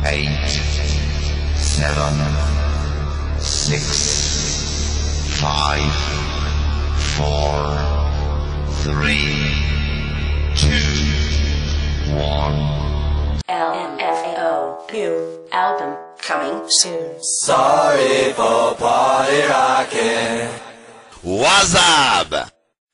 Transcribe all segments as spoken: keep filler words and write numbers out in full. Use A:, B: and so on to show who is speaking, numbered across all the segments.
A: eight, seven, six, five, four, three, two, one.
B: L M F A O new album coming soon.
C: Sorry for party rocking.
D: What's up?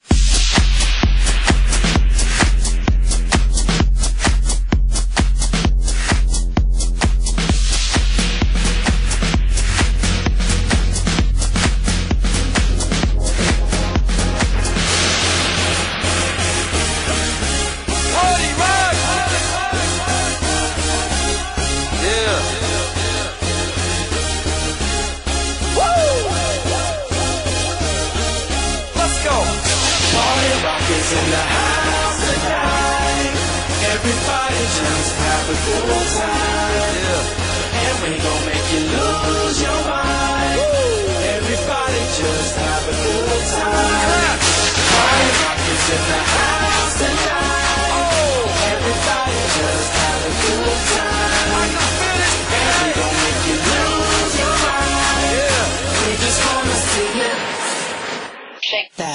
C: In the house tonight, everybody just have a good time, yeah. And we gon' make you lose your mind. Woo. Everybody just have a good time. Party rockers in the house tonight. Oh. Everybody just have a good time. And we gon' make you lose your mind, yeah. We just wanna see you shake that.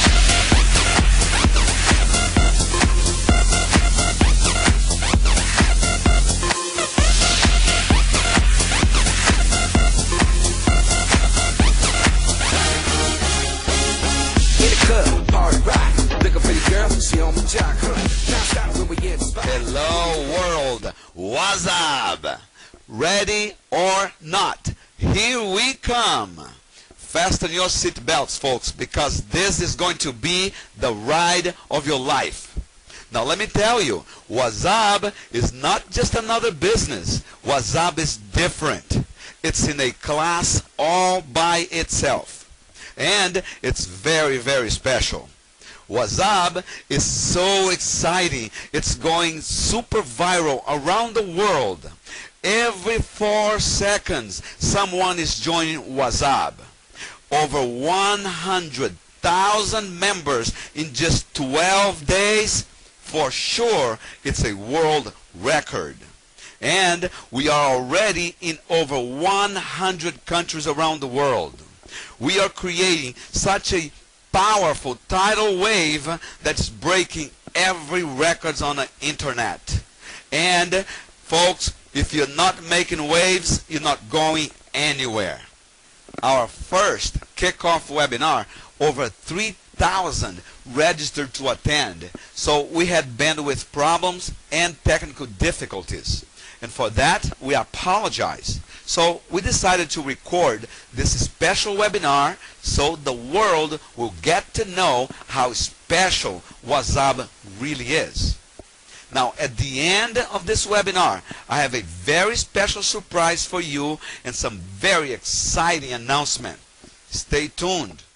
D: Hello world, what's up? Ready or not? Here we come. Fasten your seat belts, folks, because this is going to be the ride of your life. Now let me tell you, WhatsApp is not just another business. WhatsApp is different. It's in a class all by itself. And it's very, very special. WhatsApp is so exciting. It's going super viral around the world. Every four seconds, someone is joining WhatsApp. Over one hundred thousand members in just twelve days. For sure, it's a world record. And we are already in over one hundred countries around the world. We are creating such a powerful tidal wave that's breaking every records on the internet. And folks, if you're not making waves, you're not going anywhere. Our first kickoff webinar, over three thousand registered to attend. So we had bandwidth problems and technical difficulties. And for that, we apologize. So we decided to record this special webinar so the world will get to know how special WhatsApp really is. Now, at the end of this webinar, I have a very special surprise for you and some very exciting announcement. Stay tuned.